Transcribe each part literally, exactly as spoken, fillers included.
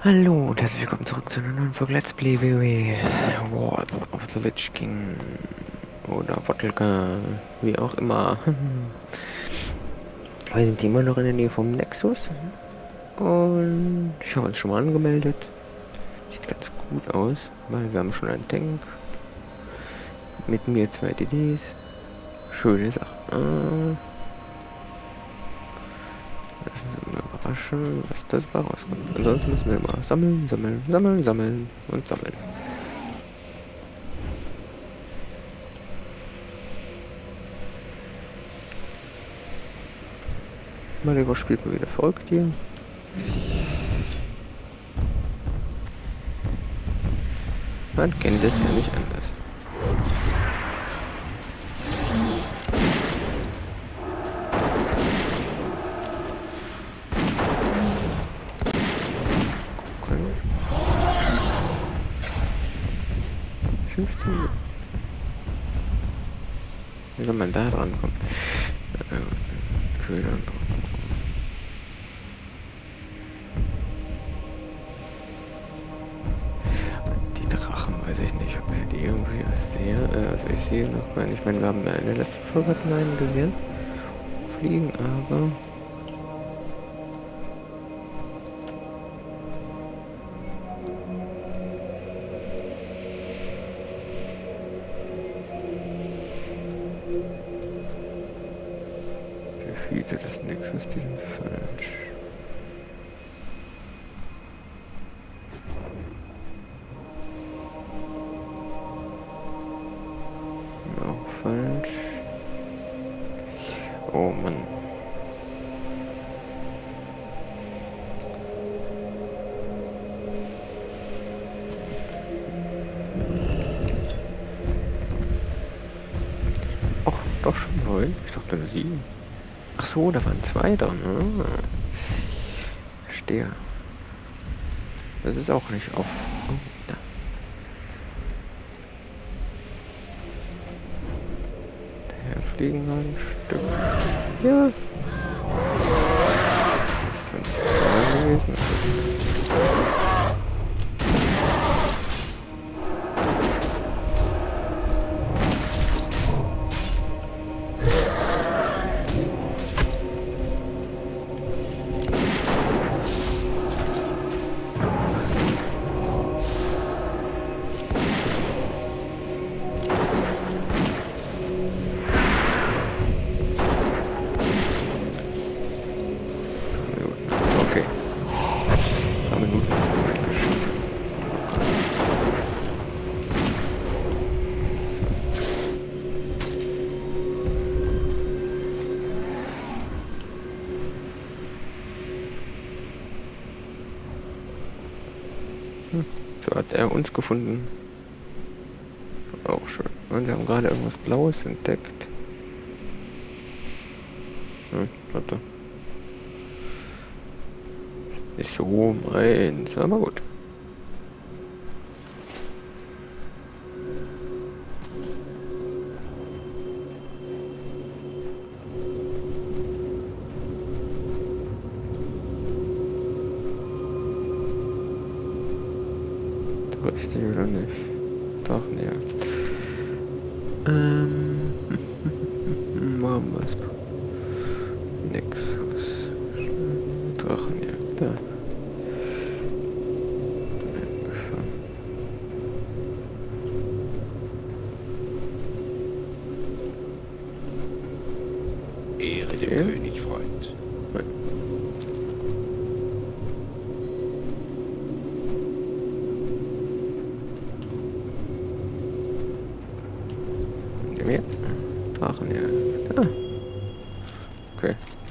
Hallo und herzlich willkommen zurück zu einer neuen Folge Let's Play WoW Wars of the Lich King oder Wottelka, wie auch immer. Wir sind immer noch in der Nähe vom Nexus und ich habe uns schon mal angemeldet. Sieht ganz gut aus, weil wir haben schon einen Tank. Mit mir zwei D Ds. Schöne Sache. Ah, lassen wir mal überraschen, was das da rauskommt. Ansonsten müssen wir immer sammeln, sammeln, sammeln, sammeln und sammeln. Mal spielt man wieder verrückt hier. Man kennt es ja nicht anders. Gucken. fünfzehn. Wie soll man da dran kommen? Köder. Die Drachen, weiß ich nicht, ob ich die irgendwie sehe. Äh, also ich sehe noch mal. Ich meine, wir haben in der letzten Folge hatten wir einen gesehen. Fliegen, aber. Gefühle des Nexus, die sind falsch. Auch falsch. Oh Mann. Och, doch schon neun. Ich dachte sieben. Ach so, da waren zwei dran. Ah. Verstehe. Das ist auch nicht auf. Oh, da. Daher fliegen wir ein Stück. Ja. Das ist zwei gewesen. Okay. Zwei Minuten ist damit geschafft. Hm. So hat er uns gefunden. Auch schön. Und wir haben gerade irgendwas Blaues entdeckt. Hm, warte. Nicht so meins, aber gut. Richtig oder nicht? Doch, ja. Ähm. Machen wir es. Nexus. Drachenjagd. Da. Ehre dem Ja. König, Freund. Ja. Drachenjagd. Ah. Okay.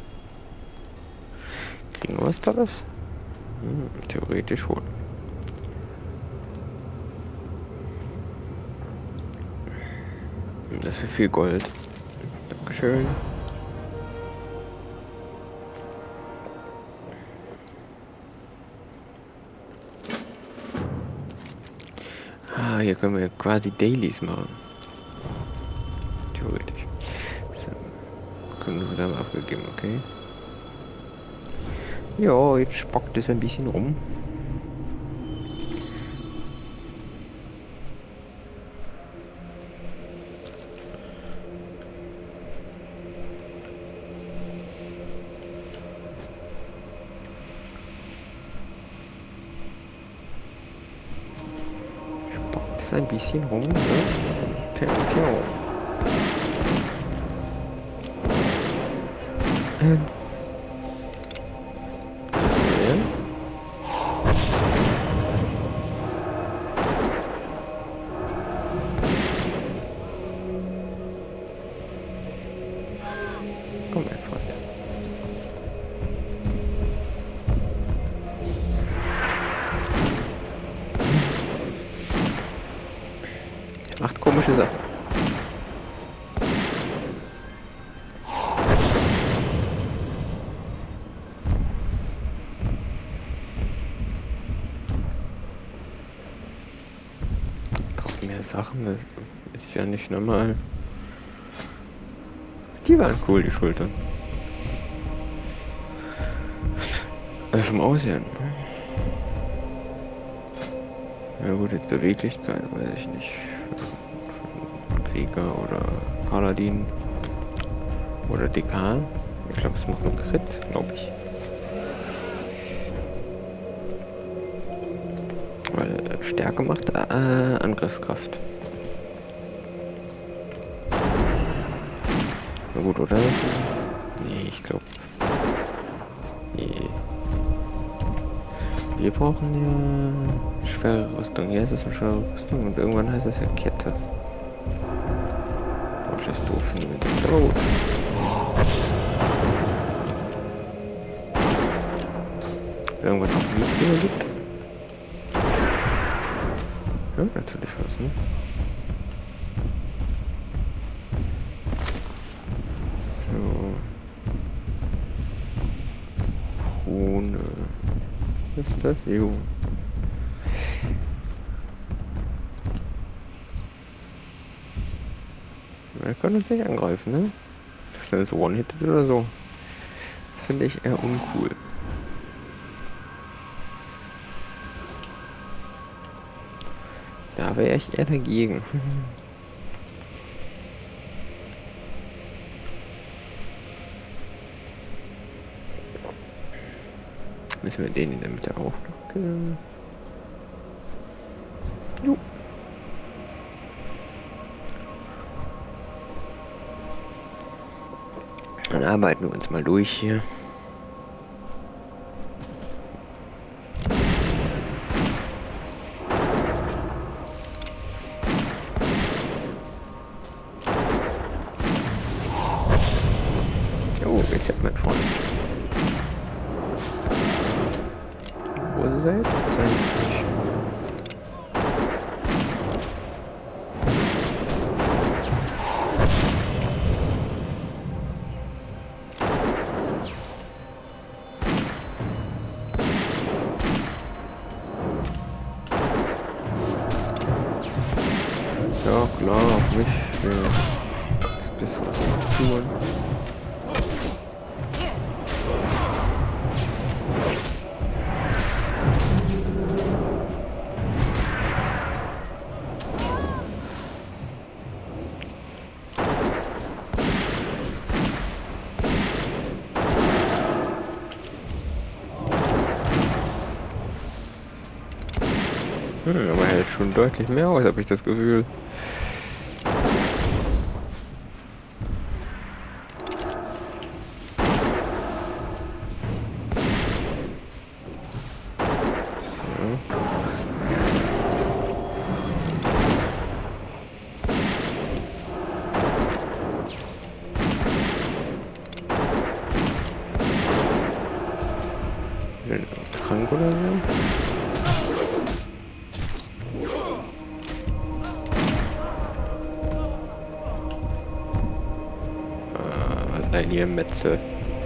Kriegen wir was Tolles? Hm, theoretisch schon. Das für viel Gold. Dankeschön. Ah, hier können wir quasi Dailies machen. Theoretisch. So. Können wir da mal abgegeben, okay. Ja, jetzt spockt es ein bisschen rum. es ein bisschen rum, ne? Piau, piau. Ähm. Ja. Komm, mein Freund. Macht komische Sachen. Braucht mehr Sachen, das ist ja nicht normal. Die waren cool, die Schultern. Also vom Aussehen. Ja gut, jetzt Beweglichkeit, weiß ich nicht. Krieger oder Paladin oder Dekan. Ich glaube, es macht nur Crit, glaube ich. Weil Stärke macht äh, Angriffskraft. Na gut, oder? Nee, ich glaube. Nee. Wir brauchen ja schwere Rüstung. Ja, es ist eine schwere Rüstung und irgendwann heißt es ja Kette. Boah, das ist doof. Aber gut. Irgendwas noch niedriger gibt. Ja, natürlich was, ne? So. Krone. Was ist das? Jo. Er kann uns nicht angreifen, ne? Dass er das One-Hittet oder so. Das finde ich eher uncool. Da wäre ich eher dagegen. Müssen wir den in der Mitte auch noch killen? Jo. Dann arbeiten wir uns mal durch hier. Oh, jetzt hat mein Freund. Wo ist er jetzt? zweiundsiebzig. Ja, klar, auf mich. Für das Bessere zu tun. Hm, aber er hält schon deutlich mehr aus, habe ich das Gefühl. Trank oder so? Ah, nein, hier Metzel.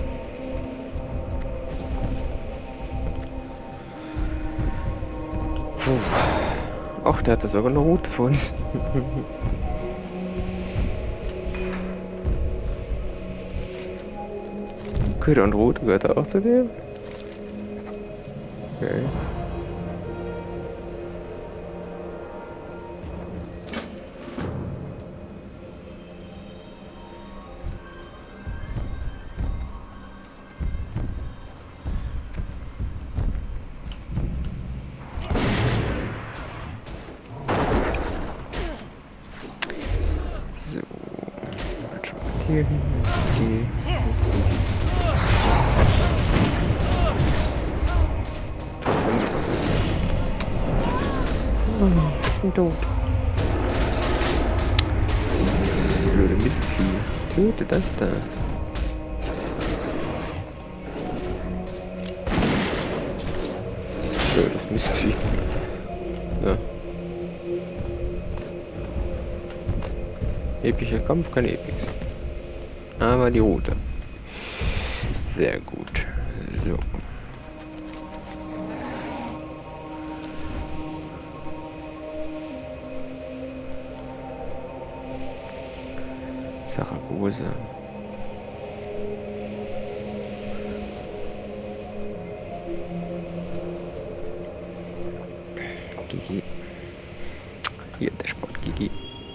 Puh. Ach, der hatte sogar eine Route für uns. Köder und Route gehört er auch zu dem? Okay. hier hin. Die. Oh, ich bin tot. Blöde Mistvieh. Töte das da. Blödes Mistvieh. Ja. Epischer Kampf, kein Epix. Aber die Route. Sehr gut. So. Saragosse. Gigi. Hier, der Sport Gigi.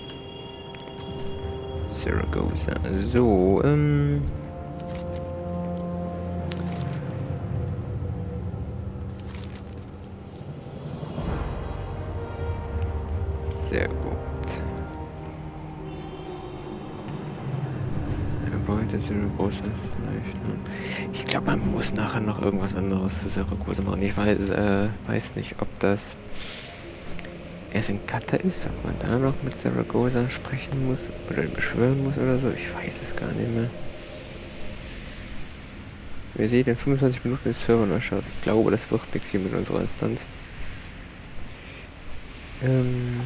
Saragossa. So, ähm... sehr gut. Gebäude Saragossa vielleicht, ne? Ich glaube, man muss nachher noch irgendwas anderes für Saragossa machen. Ich weiß, äh, weiß nicht, ob das erst in Katar ist, ob man da noch mit Saragossa sprechen muss oder ihn beschwören muss oder so. Ich weiß es gar nicht mehr. Wir sehen in fünfundzwanzig Minuten ist Server neu schaut. Ich glaube, das wird nichts hier mit unserer Instanz. Ähm...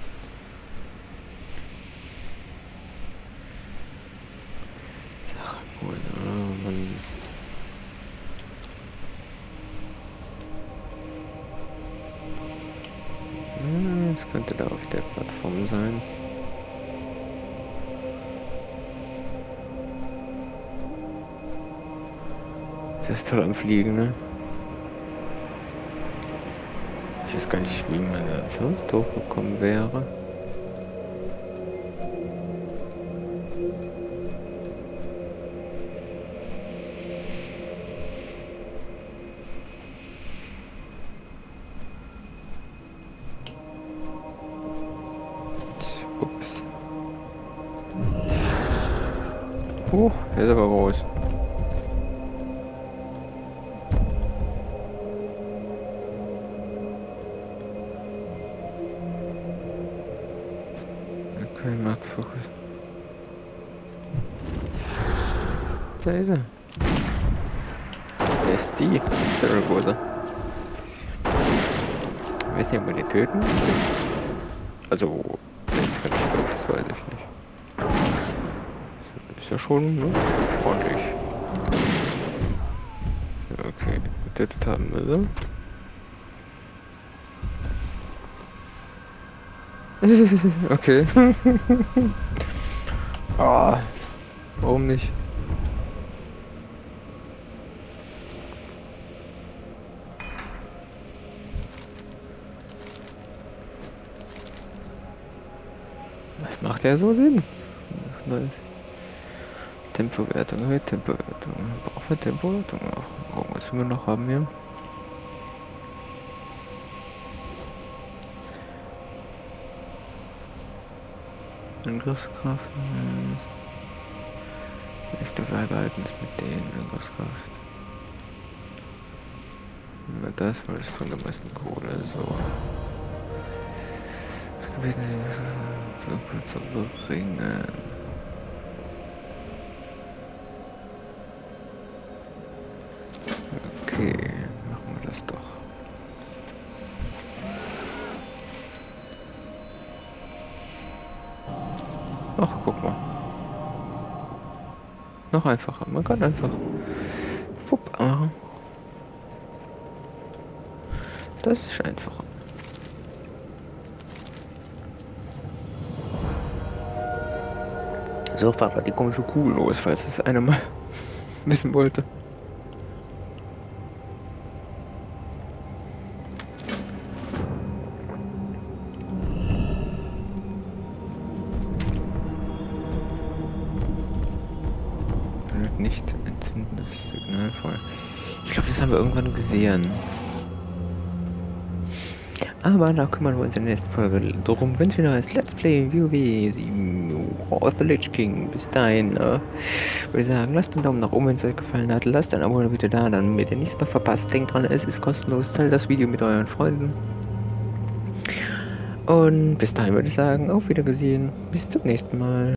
Das könnte da auf der Plattform sein. Das ist toll am Fliegen, ne? Ich weiß gar nicht, wie man da sonst hochgekommen wäre. Ups. Oh, der ist aber groß. Okay, Marktfokus. Da ist er. Der ist die Saragossa. Ich weiß nicht, ob wir die töten. Also, jetzt ganz stark, das weiß ich nicht. Ist ja schon, ne? Ordentlich. Okay, getötet haben wir so. Okay. Ah, warum nicht? Was macht ja so Sinn? Neues. Tempowertung, erhöht Tempowertung. Brauchen wir Tempowertung auch? Oh, was wir noch haben hier? Angriffskraft. Ich glaube, wir behalten es mit denen Angriffskraft. Immer das, weil es von der meisten Kohle so. Das Gebiet zu bringen. Okay, machen wir das doch. Ach, guck mal. Noch einfacher. Man kann einfach Fupp machen. Das ist einfacher. So, Papa, die komische Kuh los, falls es einer mal wissen wollte. Nicht entzündendes Signalfeuer. Ich glaube, das haben wir irgendwann gesehen. Aber da kümmern wir uns in der nächsten Folge drum, wenn es wieder heißt Let's Play WoW sieben of the Lich King. Bis dahin, äh, würde ich sagen, lasst einen Daumen nach oben, wenn es euch gefallen hat. Lasst ein Abo bitte da, dann wird ihr nichts mehr verpasst. Denkt dran, es ist kostenlos. Teilt das Video mit euren Freunden. Und bis dahin würde ich sagen, auf Wiedersehen. Bis zum nächsten Mal.